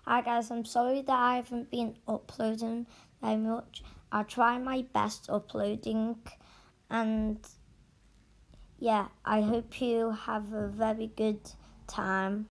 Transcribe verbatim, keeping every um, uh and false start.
Hi guys, I'm sorry that I haven't been uploading very much. I'll try my best uploading, and yeah, I hope you have a very good time.